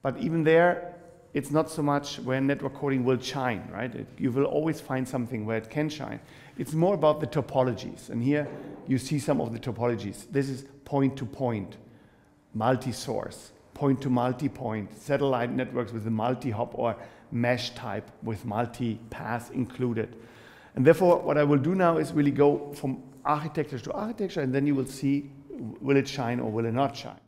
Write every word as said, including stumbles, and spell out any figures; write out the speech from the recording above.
But even there, it's not so much where network coding will shine, right? It, you will always find something where it can shine. It's more about the topologies. And here you see some of the topologies. This is point-to-point, multi-source, point-to-multi-point, satellite networks with a multi-hop or mesh type with multi-path included. And therefore, what I will do now is really go from architecture to architecture, and then you will see, will it shine or will it not shine?